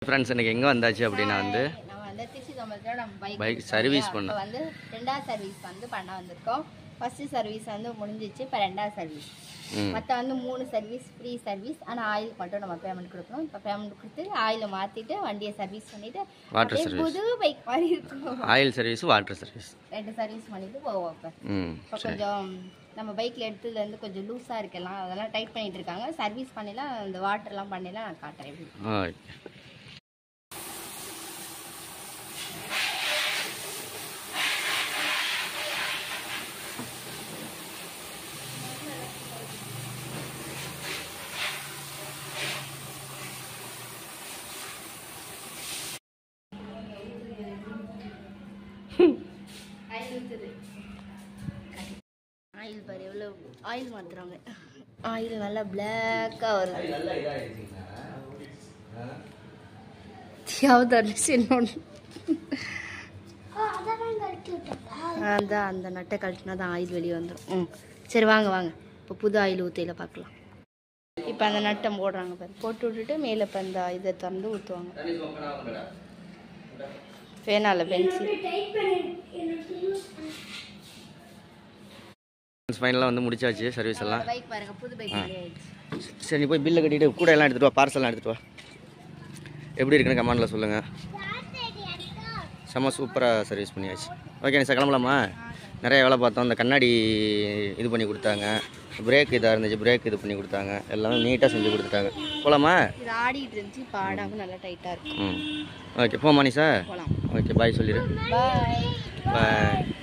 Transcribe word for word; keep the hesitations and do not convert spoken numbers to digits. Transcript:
Friends இன்னைக்கு எங்கே வந்தாச்சு அப்படின்னா வந்து நம்ம வந்து திருச்சி தம்பதியோட நம்ம பைக் பைக் சர்வீஸ் பண்ண வந்து ரெண்டாவது சர்வீஸ் வந்து பண்ண வந்திருக்கோம். ஃபர்ஸ்ட் சர்வீஸ் வந்து முடிஞ்சிச்சு, இப்போ ரெண்டாவது சர்வீஸ். மற்ற வந்து மூணு சர்வீஸ் ஃப்ரீ சர்வீஸ், ஆனால் ஆயில் மட்டும் நம்ம பேமெண்ட் கொடுக்கணும். இப்போ பேமெண்ட் கொடுத்து ஆயிலை மாற்றிட்டு வண்டியை சர்வீஸ் பண்ணிட்டு வாட்டர் சர்வீஸ், புது பைக் மாதிரி இருக்கும். ஆயில் சர்வீஸ், வாட்டர் சர்வீஸ் ரெண்டு சர்வீஸ் பண்ணிட்டு போவோம். இப்போ இப்போ கொஞ்சம் நம்ம பைக்கில் எடுத்ததுலேருந்து கொஞ்சம் லூஸாக இருக்கலாம், அதெல்லாம் டைட் பண்ணிட்டு இருக்காங்க. சர்வீஸ் பண்ணிலாம் இந்த வாட்டர்லாம் பண்ணிலாம் நான் காட்டுறேன் எப்படி. ஓகே. ஆயில் பாரு எவ்வளோ ஆயில் மாற்றுறாங்க. ஆயில் நல்லா பிளாக்காக வருது. அதான் அந்த நட்டை கழட்டினா தான் ஆயில் வெளியே வந்துடும். ம் சரி வாங்க வாங்க, இப்போ புது ஆயில் ஊற்றையில் பார்க்கலாம். இப்போ அந்த நட்டை போடுறாங்க பாரு, போட்டு விட்டுட்டு மேலே இப்போ அந்த இதை திறந்து ஊற்றுவாங்க. பேனால பென்சில் ஃபைனலாக வந்து முடிச்சாச்சு சர்வீஸ் எல்லாம். பைக் பாருங்க, புது பைக் மாதிரி ஆயிடுச்சு. சரி நீ போய் பில்லை கட்டிட்டு கூட எல்லாம் எடுத்துகிட்டு வா, பார்சல்லாம் எடுத்துகிட்டு வா. எப்படி இருக்குன்னு கமெண்டில் சொல்லுங்கள். செம்ம சூப்பராக சர்வீஸ் பண்ணியாச்சு. ஓகே சார் கிளம்பலாமா? நிறைய வேலை பார்த்தோம். இந்த கண்ணாடி இது பண்ணி கொடுத்தாங்க, பிரேக் இதாக இருந்துச்சு, பிரேக் இது பண்ணி கொடுத்தாங்க, எல்லாமே நீட்டாக செஞ்சு கொடுத்துட்டாங்க. போகலாமா? இது ஆடிட்டு இருந்துச்சு, இப்போ ஆடாமல் நல்லா டைட்டாக இருக்கு. ம் ஓகே போமா நீ சார். போகலாம். ஓகே பாய் சொல்லிடு. பாய் பாய்.